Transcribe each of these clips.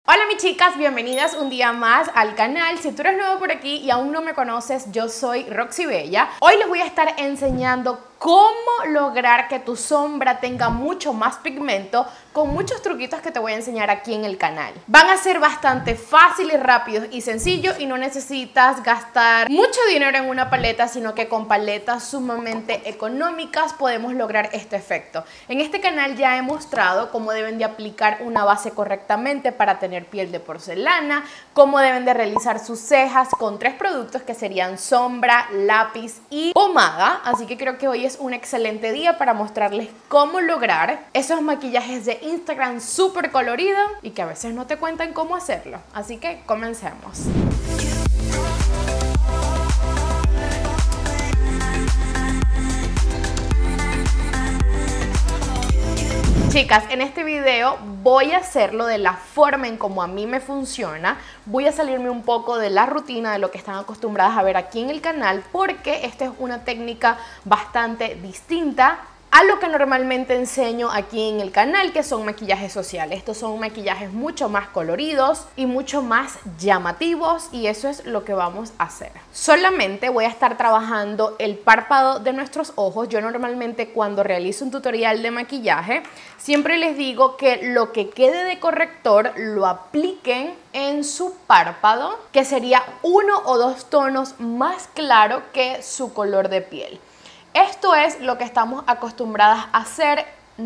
Hola mis chicas, bienvenidas un día más al canal. Si tú eres nuevo por aquí y aún no me conoces, yo soy Roxy Bella. Hoy les voy a estar enseñando cómo lograr que tu sombra tenga mucho más pigmento con muchos truquitos que te voy a enseñar aquí en el canal. Van a ser bastante fáciles, rápidos y sencillos y no necesitas gastar mucho dinero en una paleta, sino que con paletas sumamente económicas podemos lograr este efecto. En este canal ya he mostrado cómo deben de aplicar una base correctamente para tener piel de porcelana, cómo deben de realizar sus cejas con 3 productos que serían sombra, lápiz y pomada. Así que creo que hoy es un excelente día para mostrarles cómo lograr esos maquillajes de Instagram súper coloridos y que a veces no te cuentan cómo hacerlo. Así que comencemos. Chicas, en este video voy a hacerlo de la forma en como a mí me funciona. Voy a salirme un poco de la rutina de lo que están acostumbradas a ver aquí en el canal, porque esta es una técnica bastante distinta a lo que normalmente enseño aquí en el canal, que son maquillajes sociales. Estos son maquillajes mucho más coloridos y mucho más llamativos, y eso es lo que vamos a hacer. Solamente voy a estar trabajando el párpado de nuestros ojos. Yo normalmente cuando realizo un tutorial de maquillaje siempre les digo que lo que quede de corrector lo apliquen en su párpado, que sería 1 o 2 tonos más claro que su color de piel. Esto es lo que estamos acostumbradas a hacer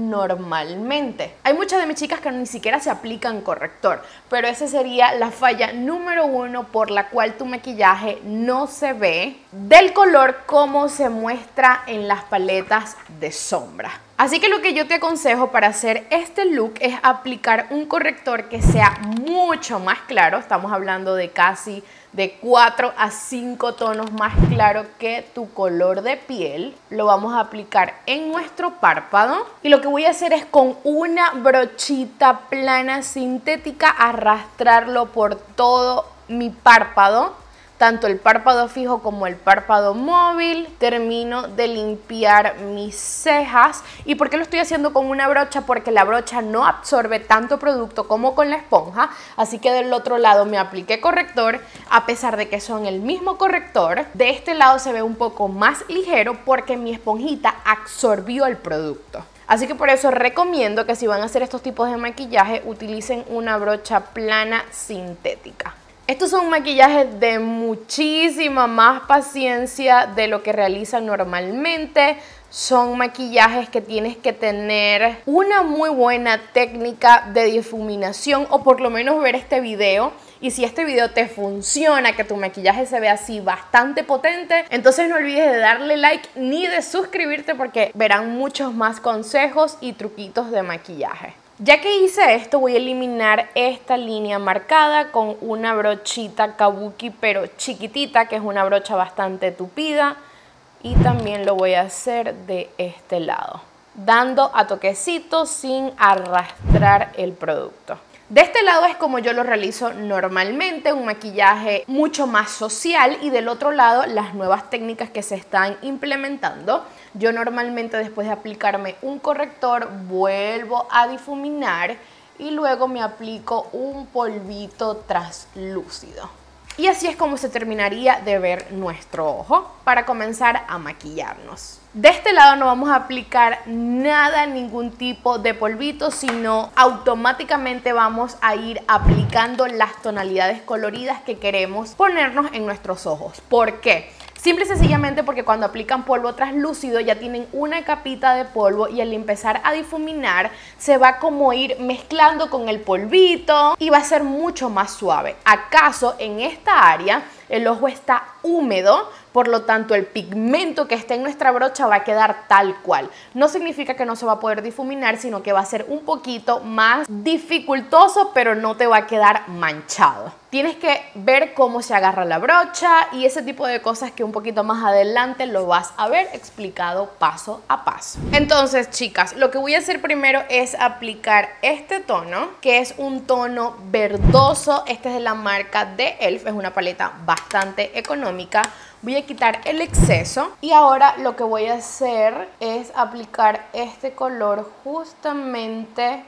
normalmente. Hay muchas de mis chicas que ni siquiera se aplican corrector, pero esa sería la falla número 1 por la cual tu maquillaje no se ve del color como se muestra en las paletas de sombra. Así que lo que yo te aconsejo para hacer este look es aplicar un corrector que sea mucho más claro. Estamos hablando de casi de 4 a 5 tonos más claro que tu color de piel. Lo vamos a aplicar en nuestro párpado y lo que voy a hacer es con una brochita plana sintética arrastrarlo por todo mi párpado, tanto el párpado fijo como el párpado móvil. Termino de limpiar mis cejas. ¿Y por qué lo estoy haciendo con una brocha? Porque la brocha no absorbe tanto producto como con la esponja, así que del otro lado me apliqué corrector, a pesar de que son el mismo corrector. De este lado se ve un poco más ligero porque mi esponjita absorbió el producto. Así que por eso recomiendo que si van a hacer estos tipos de maquillaje utilicen una brocha plana sintética. Estos son maquillajes de muchísima más paciencia de lo que realizan normalmente. Son maquillajes que tienes que tener una muy buena técnica de difuminación, o por lo menos ver este video. Y si este video te funciona, que tu maquillaje se ve así bastante potente, entonces no olvides de darle like ni de suscribirte, porque verán muchos más consejos y truquitos de maquillaje. Ya que hice esto, voy a eliminar esta línea marcada con una brochita kabuki pero chiquitita, que es una brocha bastante tupida, y también lo voy a hacer de este lado, dando a toquecitos sin arrastrar el producto. De este lado es como yo lo realizo normalmente, un maquillaje mucho más social, y del otro lado las nuevas técnicas que se están implementando. Yo normalmente después de aplicarme un corrector vuelvo a difuminar y luego me aplico un polvito translúcido. Y así es como se terminaría de ver nuestro ojo para comenzar a maquillarnos. De este lado no vamos a aplicar nada, ningún tipo de polvito, sino automáticamente vamos a ir aplicando las tonalidades coloridas que queremos ponernos en nuestros ojos. ¿Por qué? Simple y sencillamente porque cuando aplican polvo translúcido ya tienen una capita de polvo, y al empezar a difuminar se va como ir mezclando con el polvito y va a ser mucho más suave. ¿Acaso en esta área el ojo está húmedo? Por lo tanto, el pigmento que está en nuestra brocha va a quedar tal cual. No significa que no se va a poder difuminar, sino que va a ser un poquito más dificultoso, pero no te va a quedar manchado. Tienes que ver cómo se agarra la brocha y ese tipo de cosas que un poquito más adelante lo vas a ver explicado paso a paso. Entonces, chicas, lo que voy a hacer primero es aplicar este tono, que es un tono verdoso. Este es de la marca de Elf, es una paleta bastante económica. Voy a quitar el exceso y ahora lo que voy a hacer es aplicar este color justamente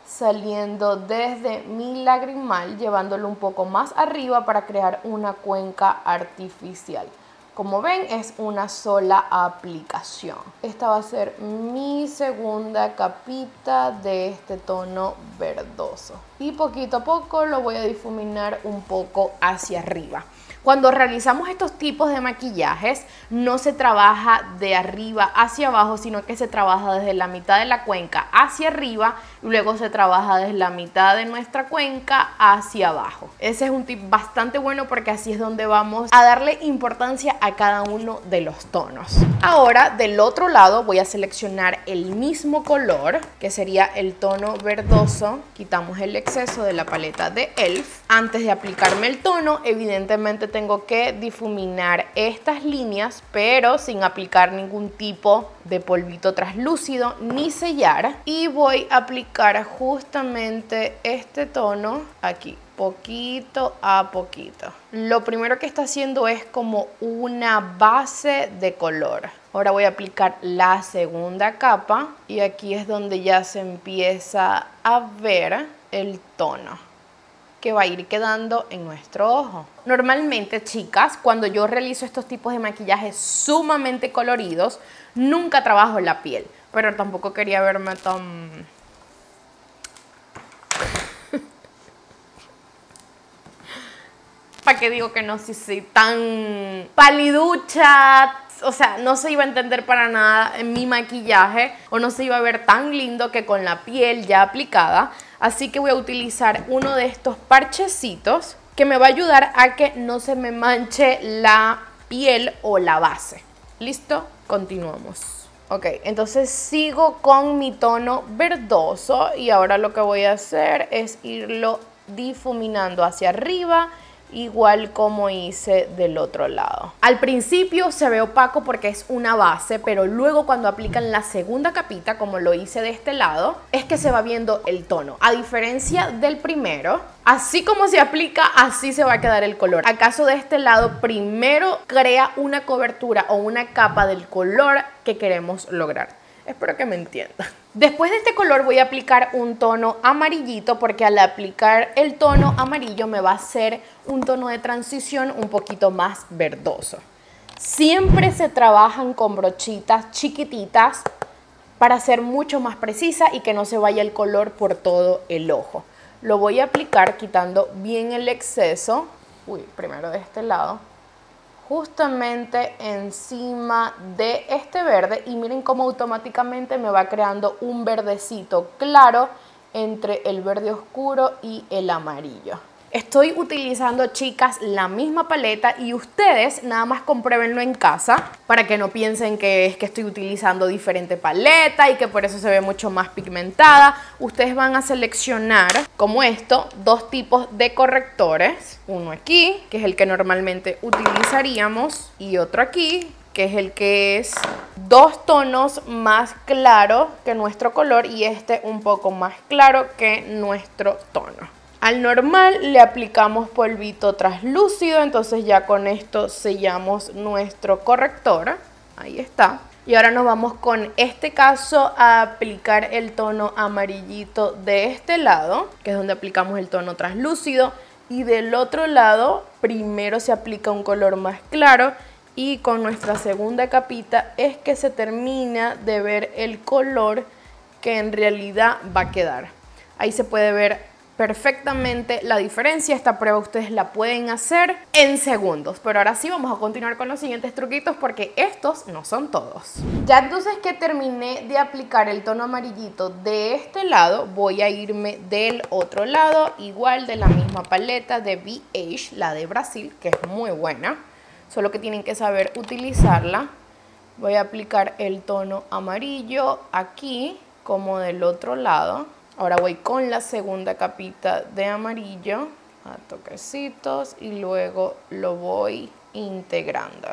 saliendo desde mi lagrimal, llevándolo un poco más arriba para crear una cuenca artificial. Como ven, es una sola aplicación. Esta va a ser mi segunda capita de este tono verdoso. Y poquito a poco lo voy a difuminar un poco hacia arriba. Cuando realizamos estos tipos de maquillajes, no se trabaja de arriba hacia abajo, sino que se trabaja desde la mitad de la cuenca hacia arriba y luego se trabaja desde la mitad de nuestra cuenca hacia abajo. Ese es un tip bastante bueno porque así es donde vamos a darle importancia a cada uno de los tonos. Ahora, del otro lado, voy a seleccionar el mismo color, que sería el tono verdoso. Quitamos el exceso de la paleta de e.l.f. Antes de aplicarme el tono, evidentemente tengo que difuminar estas líneas, pero sin aplicar ningún tipo de polvito translúcido ni sellar. Y voy a aplicar justamente este tono aquí, poquito a poquito. Lo primero que está haciendo es como una base de color. Ahora voy a aplicar la segunda capa y aquí es donde ya se empieza a ver el tono que va a ir quedando en nuestro ojo. Normalmente, chicas, cuando yo realizo estos tipos de maquillajes sumamente coloridos, nunca trabajo la piel, pero tampoco quería verme tan... ¿Para qué digo que no? Si soy tan paliducha, o sea, no se iba a entender para nada en mi maquillaje o no se iba a ver tan lindo que con la piel ya aplicada. Así que voy a utilizar uno de estos parchecitos que me va a ayudar a que no se me manche la piel o la base. ¿Listo? Continuamos. Ok, entonces sigo con mi tono verdoso y ahora lo que voy a hacer es irlo difuminando hacia arriba, igual como hice del otro lado. Al principio se ve opaco porque es una base, pero luego cuando aplican la segunda capita, como lo hice de este lado, es que se va viendo el tono. A diferencia del primero, así como se aplica, así se va a quedar el color. Acaso de este lado, primero crea una cobertura o una capa del color que queremos lograr. Espero que me entiendan. Después de este color voy a aplicar un tono amarillito porque al aplicar el tono amarillo me va a hacer un tono de transición un poquito más verdoso. Siempre se trabajan con brochitas chiquititas para ser mucho más precisa y que no se vaya el color por todo el ojo. Lo voy a aplicar quitando bien el exceso. Primero de este lado. Justamente encima de este verde y miren cómo automáticamente me va creando un verdecito claro entre el verde oscuro y el amarillo. Estoy utilizando, chicas, la misma paleta y ustedes nada más compruébenlo en casa para que no piensen que es que estoy utilizando diferente paleta y que por eso se ve mucho más pigmentada. Ustedes van a seleccionar, como esto, dos tipos de correctores. Uno aquí, que es el que normalmente utilizaríamos, y otro aquí, que es el que es dos tonos más claro que nuestro color y este un poco más claro que nuestro tono. Al normal le aplicamos polvito translúcido, entonces ya con esto sellamos nuestro corrector. Ahí está. Y ahora nos vamos con este caso a aplicar el tono amarillito de este lado, que es donde aplicamos el tono translúcido. Y del otro lado, primero se aplica un color más claro y con nuestra segunda capita es que se termina de ver el color que en realidad va a quedar. Ahí se puede ver perfectamente la diferencia. Esta prueba ustedes la pueden hacer en segundos, pero ahora sí vamos a continuar con los siguientes truquitos porque estos no son todos. Ya entonces que terminé de aplicar el tono amarillito de este lado, voy a irme del otro lado, igual de la misma paleta de BH, la de Brasil, que es muy buena, solo que tienen que saber utilizarla. Voy a aplicar el tono amarillo aquí como del otro lado. Ahora voy con la segunda capita de amarillo a toquecitos y luego lo voy integrando.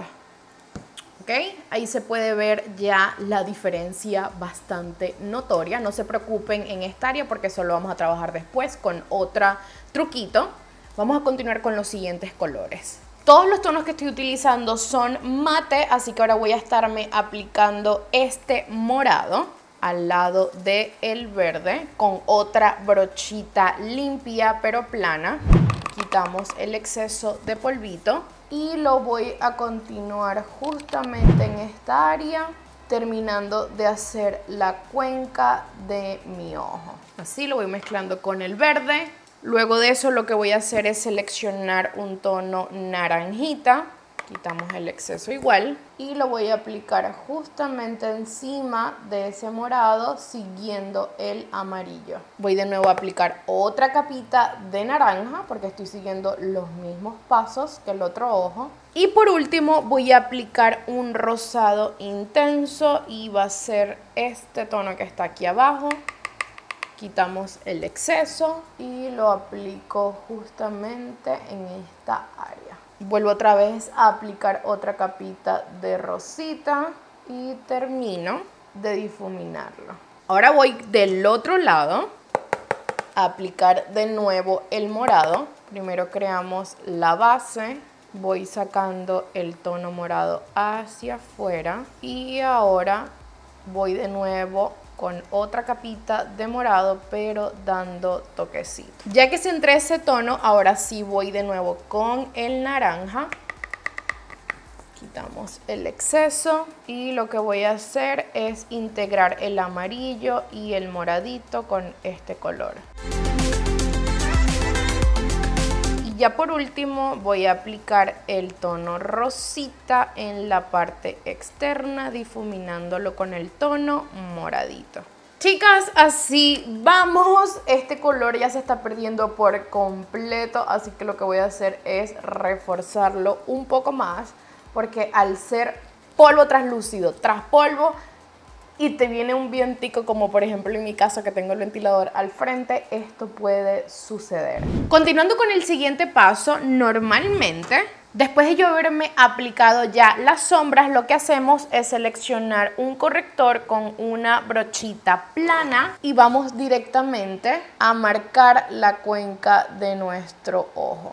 ¿Ok? Ahí se puede ver ya la diferencia bastante notoria. No se preocupen en esta área porque solo vamos a trabajar después con otro truquito. Vamos a continuar con los siguientes colores. Todos los tonos que estoy utilizando son mate, así que ahora voy a estarme aplicando este morado. al lado del verde con otra brochita limpia pero plana. Quitamos el exceso de polvito y lo voy a continuar justamente en esta área, terminando de hacer la cuenca de mi ojo. Así lo voy mezclando con el verde. Luego de eso lo que voy a hacer es seleccionar un tono naranjita. Quitamos el exceso igual y lo voy a aplicar justamente encima de ese morado siguiendo el amarillo. Voy de nuevo a aplicar otra capita de naranja porque estoy siguiendo los mismos pasos que el otro ojo. Y por último voy a aplicar un rosado intenso y va a ser este tono que está aquí abajo. Quitamos el exceso y lo aplico justamente en esta área. Vuelvo otra vez a aplicar otra capita de rosita y termino de difuminarlo. Ahora voy del otro lado a aplicar de nuevo el morado. Primero creamos la base, voy sacando el tono morado hacia afuera y ahora voy de nuevo con otra capita de morado, pero dando toquecito. Ya que centré ese tono, ahora sí voy de nuevo con el naranja. Quitamos el exceso y lo que voy a hacer es integrar el amarillo y el moradito con este color. Ya por último voy a aplicar el tono rosita en la parte externa, difuminándolo con el tono moradito. Chicas, así vamos. Este color ya se está perdiendo por completo, así que lo que voy a hacer es reforzarlo un poco más, porque al ser polvo translúcido tras polvo, y te viene un vientico, como por ejemplo en mi caso que tengo el ventilador al frente, esto puede suceder. Continuando con el siguiente paso, normalmente después de yo haberme aplicado ya las sombras, lo que hacemos es seleccionar un corrector con una brochita plana y vamos directamente a marcar la cuenca de nuestro ojo.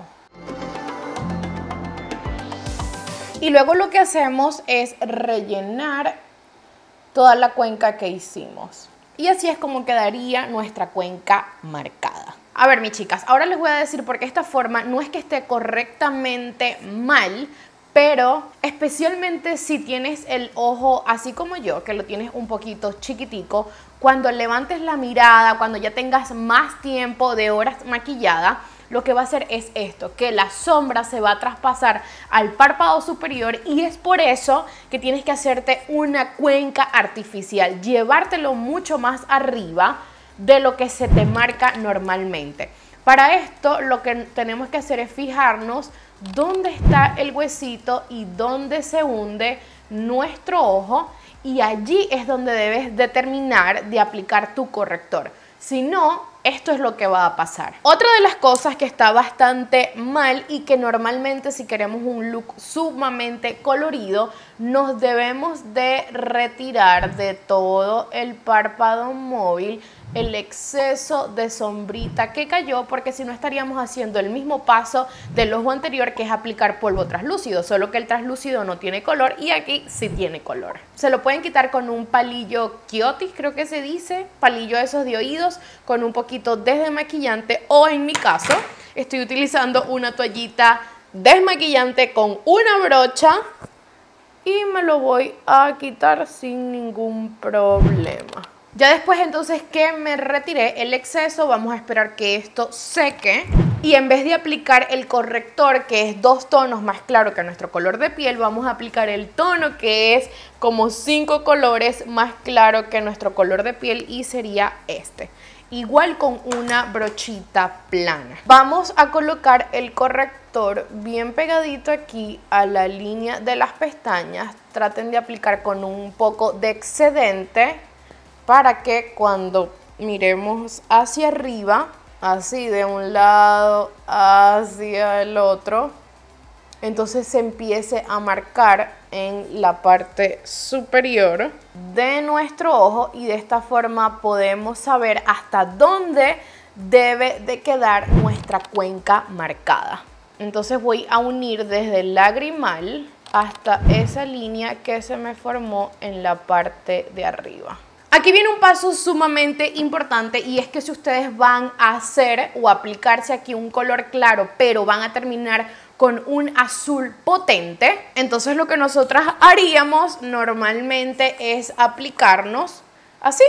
Y luego lo que hacemos es rellenar toda la cuenca que hicimos. Y así es como quedaría nuestra cuenca marcada. A ver, mis chicas, ahora les voy a decir por qué esta forma no es que esté correctamente mal, pero especialmente si tienes el ojo así como yo, que lo tienes un poquito chiquitico, cuando levantes la mirada, cuando ya tengas más tiempo de horas maquillada, lo que va a hacer es esto, que la sombra se va a traspasar al párpado superior y es por eso que tienes que hacerte una cuenca artificial, llevártelo mucho más arriba de lo que se te marca normalmente. Para esto lo que tenemos que hacer es fijarnos dónde está el huesito y dónde se hunde nuestro ojo y allí es donde debes determinar de aplicar tu corrector. Si no, esto es lo que va a pasar. Otra de las cosas que está bastante mal y que normalmente si queremos un look sumamente colorido, nos debemos de retirar de todo el párpado móvil el exceso de sombrita que cayó, porque si no estaríamos haciendo el mismo paso del ojo anterior, que es aplicar polvo translúcido, solo que el translúcido no tiene color y aquí sí tiene color. Se lo pueden quitar con un palillo Kiotis, creo que se dice, palillo esos de oídos, con un poquito de desmaquillante, o en mi caso estoy utilizando una toallita desmaquillante con una brocha y me lo voy a quitar sin ningún problema. Ya después entonces que me retiré el exceso, vamos a esperar que esto seque y en vez de aplicar el corrector, que es 2 tonos más claro que nuestro color de piel, vamos a aplicar el tono que es como 5 colores más claro que nuestro color de piel y sería este. Igual con una brochita plana. Vamos a colocar el corrector bien pegadito aquí a la línea de las pestañas. Traten de aplicar con un poco de excedente, para que cuando miremos hacia arriba, así de un lado hacia el otro, entonces se empiece a marcar en la parte superior de nuestro ojo y de esta forma podemos saber hasta dónde debe de quedar nuestra cuenca marcada. Entonces voy a unir desde el lagrimal hasta esa línea que se me formó en la parte de arriba. Aquí viene un paso sumamente importante y es que si ustedes van a hacer o aplicarse aquí un color claro, pero van a terminar con un azul potente, entonces lo que nosotras haríamos normalmente es aplicarnos así,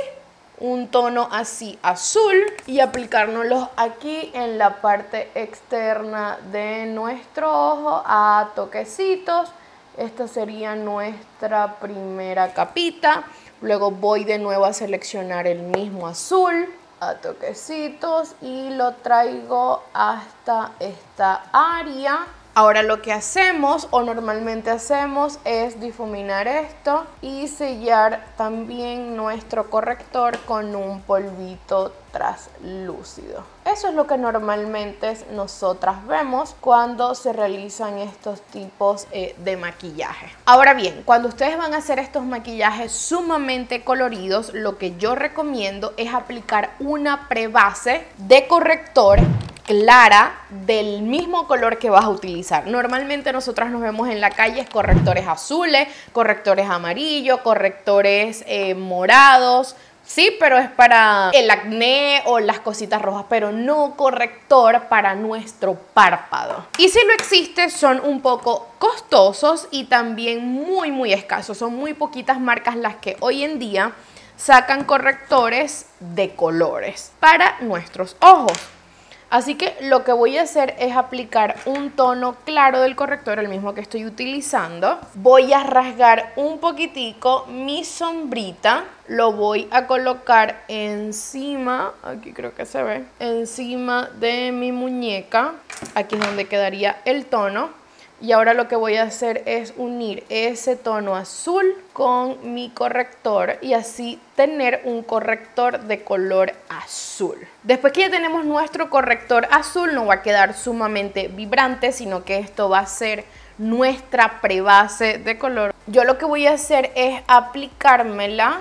un tono así azul y aplicárnoslo aquí en la parte externa de nuestro ojo a toquecitos. Esta sería nuestra primera capita. Luego voy de nuevo a seleccionar el mismo azul a toquecitos y lo traigo hasta esta área. Ahora lo que hacemos o normalmente hacemos es difuminar esto y sellar también nuestro corrector con un polvito translúcido. Eso es lo que normalmente nosotras vemos cuando se realizan estos tipos de maquillaje. Ahora bien, cuando ustedes van a hacer estos maquillajes sumamente coloridos, lo que yo recomiendo es aplicar una prebase de corrector clara del mismo color que vas a utilizar. Normalmente nosotras nos vemos en la calle correctores azules, correctores amarillos, correctores morados, sí, pero es para el acné o las cositas rojas, pero no corrector para nuestro párpado. Y si lo existe, son un poco costosos y también muy escasos. Son muy poquitas marcas las que hoy en día sacan correctores de colores para nuestros ojos. Así que lo que voy a hacer es aplicar un tono claro del corrector, el mismo que estoy utilizando. Voy a rasgar un poquitico mi sombrita, lo voy a colocar encima, aquí creo que se ve, encima de mi muñeca. Aquí es donde quedaría el tono. Y ahora lo que voy a hacer es unir ese tono azul con mi corrector y así tener un corrector de color azul. Después que ya tenemos nuestro corrector azul, no va a quedar sumamente vibrante, sino que esto va a ser nuestra prebase de color. Yo lo que voy a hacer es aplicármela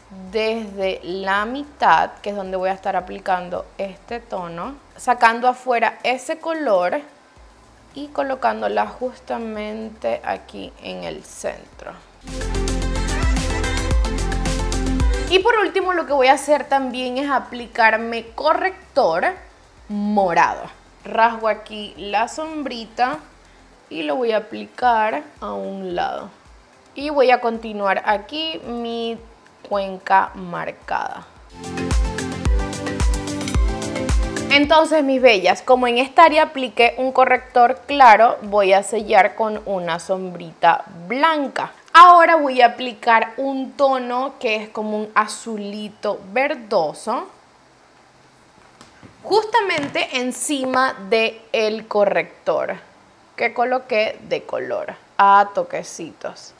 desde la mitad, que es donde voy a estar aplicando este tono, sacando afuera ese color y colocándola justamente aquí en el centro. Y por último lo que voy a hacer también es aplicarme corrector morado. Rasgo aquí la sombrita y lo voy a aplicar a un lado. Y voy a continuar aquí mi cuenca marcada. Entonces, mis bellas, como en esta área apliqué un corrector claro, voy a sellar con una sombrita blanca. Ahora voy a aplicar un tono que es como un azulito verdoso, justamente encima del corrector que coloqué de color a toquecitos.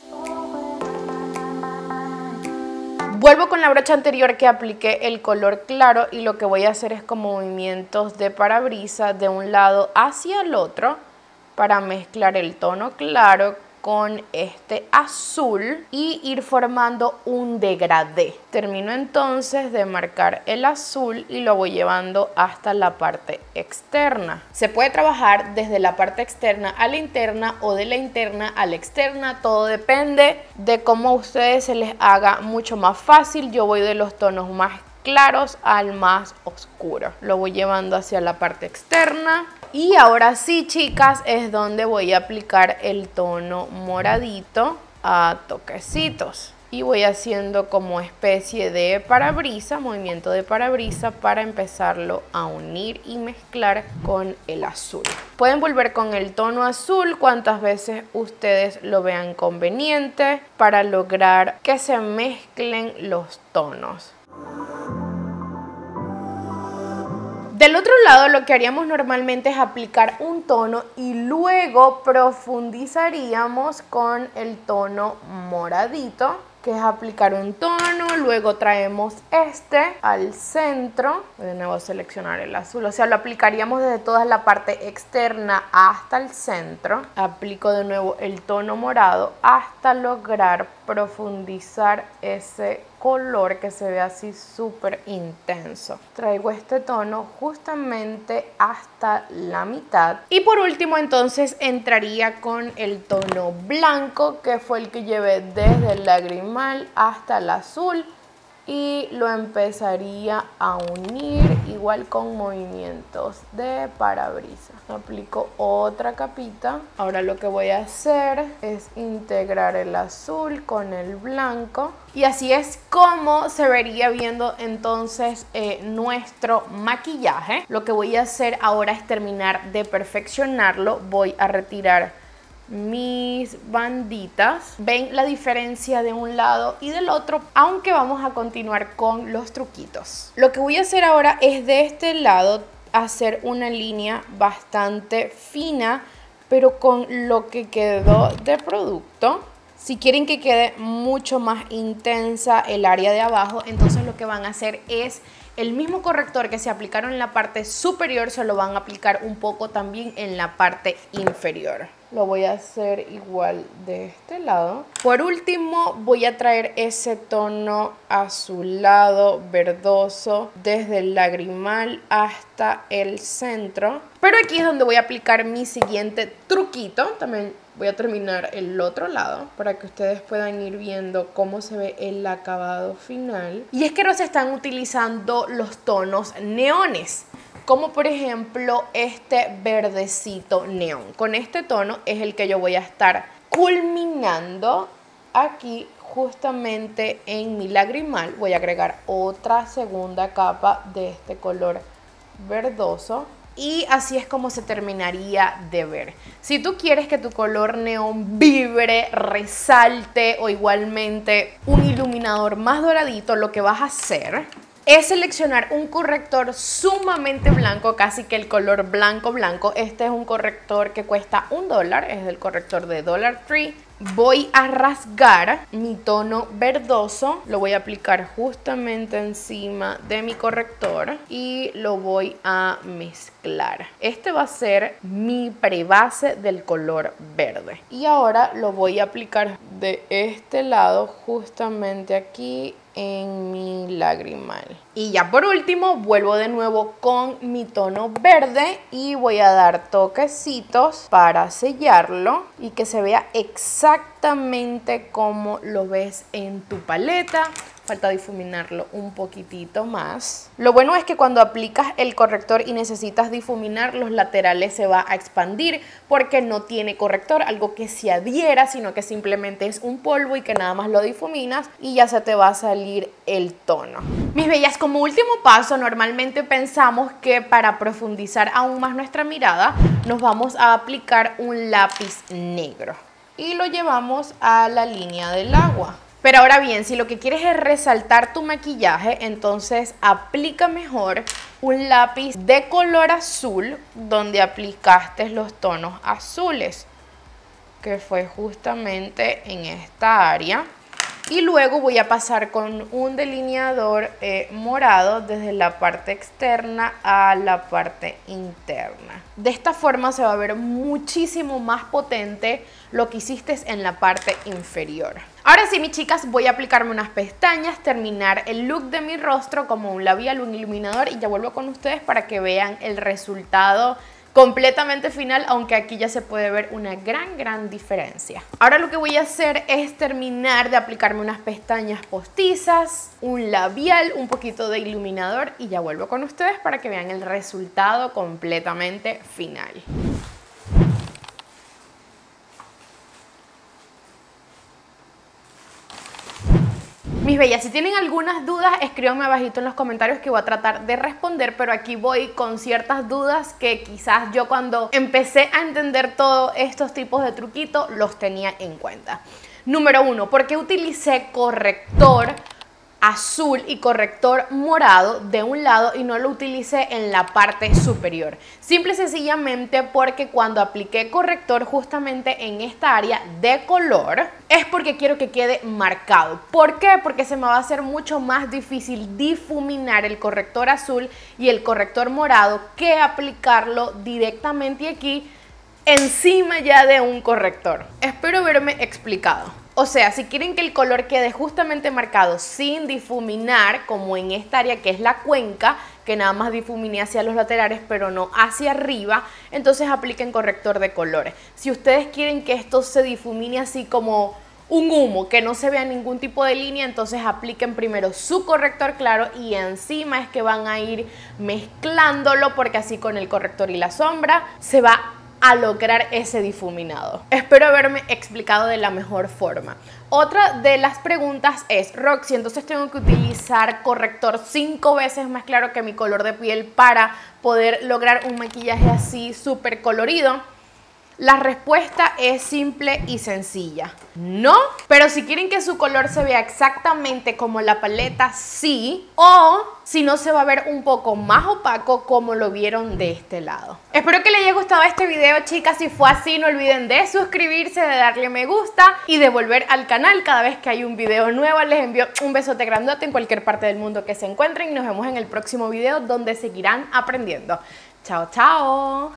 Vuelvo con la brocha anterior que apliqué el color claro y lo que voy a hacer es como movimientos de parabrisa de un lado hacia el otro para mezclar el tono claro con este azul y ir formando un degradé. Termino entonces de marcar el azul y lo voy llevando hasta la parte externa. Se puede trabajar desde la parte externa a la interna o de la interna a la externa, todo depende de cómo a ustedes se les haga mucho más fácil. Yo voy de los tonos más claros al más oscuro. Lo voy llevando hacia la parte externa. Y ahora sí, chicas, es donde voy a aplicar el tono moradito a toquecitos. Y voy haciendo como especie de parabrisa, movimiento de parabrisa para empezarlo a unir y mezclar con el azul. Pueden volver con el tono azul cuantas veces ustedes lo vean conveniente para lograr que se mezclen los tonos. Del otro lado, lo que haríamos normalmente es aplicar un tono y luego profundizaríamos con el tono moradito, que es aplicar un tono, luego traemos este al centro, de nuevo seleccionar el azul, o sea, lo aplicaríamos desde toda la parte externa hasta el centro, aplico de nuevo el tono morado hasta lograr profundizar ese color que se ve así súper intenso. Traigo este tono justamente hasta la mitad y por último entonces entraría con el tono blanco, que fue el que llevé desde el lagrimal hasta el azul y lo empezaría a unir igual con movimientos de parabrisas. Aplico otra capita. Ahora lo que voy a hacer es integrar el azul con el blanco y así es como se vería viendo entonces nuestro maquillaje. Lo que voy a hacer ahora es terminar de perfeccionarlo. Voy a retirar mis banditas. ¿Ven la diferencia de un lado y del otro? Aunque vamos a continuar con los truquitos. Lo que voy a hacer ahora es de este lado hacer una línea bastante fina, pero con lo que quedó de producto. Si quieren que quede mucho más intensa el área de abajo, entonces lo que van a hacer es el mismo corrector que se aplicaron en la parte superior, se lo van a aplicar un poco también en la parte inferior. Lo voy a hacer igual de este lado. Por último, voy a traer ese tono azulado, verdoso, desde el lagrimal hasta el centro. Pero aquí es donde voy a aplicar mi siguiente truquito. También voy a terminar el otro lado para que ustedes puedan ir viendo cómo se ve el acabado final. Y es que no se están utilizando los tonos neones, como por ejemplo este verdecito neón. Con este tono es el que yo voy a estar culminando aquí justamente en mi lagrimal. Voy a agregar otra segunda capa de este color verdoso. Y así es como se terminaría de ver. Si tú quieres que tu color neón vibre, resalte o igualmente un iluminador más doradito, lo que vas a hacer es seleccionar un corrector sumamente blanco, casi que el color blanco blanco. Este es un corrector que cuesta $1, es el corrector de Dollar Tree. Voy a rasgar mi tono verdoso, lo voy a aplicar justamente encima de mi corrector y lo voy a mezclar. Este va a ser mi prebase del color verde. Y ahora lo voy a aplicar de este lado, justamente aquí en mi lagrimal. Y ya por último vuelvo de nuevo con mi tono verde y voy a dar toquecitos para sellarlo y que se vea exactamente como lo ves en tu paleta. Falta difuminarlo un poquitito más. Lo bueno es que cuando aplicas el corrector y necesitas difuminar, los laterales se va a expandir porque no tiene corrector, algo que se adhiera, sino que simplemente es un polvo y que nada más lo difuminas y ya se te va a salir el tono. Mis bellas, como último paso, normalmente pensamos que para profundizar aún más nuestra mirada, nos vamos a aplicar un lápiz negro y lo llevamos a la línea del agua. Pero ahora bien, si lo que quieres es resaltar tu maquillaje, entonces aplica mejor un lápiz de color azul donde aplicaste los tonos azules, que fue justamente en esta área. Y luego voy a pasar con un delineador morado desde la parte externa a la parte interna. De esta forma se va a ver muchísimo más potente lo que hiciste en la parte inferior. Ahora sí, mis chicas, voy a aplicarme unas pestañas, terminar el look de mi rostro como un labial, un iluminador y ya vuelvo con ustedes para que vean el resultado completamente final, aunque aquí ya se puede ver una gran diferencia. Ahora lo que voy a hacer es terminar de aplicarme unas pestañas postizas, un labial, un poquito de iluminador y ya vuelvo con ustedes para que vean el resultado completamente final. Mis bellas, si tienen algunas dudas, escríbanme abajito en los comentarios que voy a tratar de responder, pero aquí voy con ciertas dudas que quizás yo cuando empecé a entender todos estos tipos de truquitos los tenía en cuenta. Número 1, ¿por qué utilicé corrector azul y corrector morado de un lado y no lo utilicé en la parte superior? Simple y sencillamente porque cuando apliqué corrector justamente en esta área de color es porque quiero que quede marcado. ¿Por qué? Porque se me va a hacer mucho más difícil difuminar el corrector azul y el corrector morado que aplicarlo directamente aquí encima ya de un corrector. Espero haberme explicado. O sea, si quieren que el color quede justamente marcado sin difuminar, como en esta área que es la cuenca, que nada más difumine hacia los laterales pero no hacia arriba, entonces apliquen corrector de colores. Si ustedes quieren que esto se difumine así como un humo, que no se vea ningún tipo de línea, entonces apliquen primero su corrector claro y encima es que van a ir mezclándolo, porque así con el corrector y la sombra se va a lograr ese difuminado. Espero haberme explicado de la mejor forma. Otra de las preguntas es: Roxy, entonces tengo que utilizar corrector 5 veces más claro que mi color de piel para poder lograr un maquillaje así súper colorido. La respuesta es simple y sencilla: no, pero si quieren que su color se vea exactamente como la paleta, sí, o si no, se va a ver un poco más opaco como lo vieron de este lado. Espero que les haya gustado este video, chicas. Si fue así, no olviden de suscribirse, de darle me gusta y de volver al canal cada vez que hay un video nuevo. Les envío un besote grandote en cualquier parte del mundo que se encuentren y nos vemos en el próximo video donde seguirán aprendiendo. Chao, chao.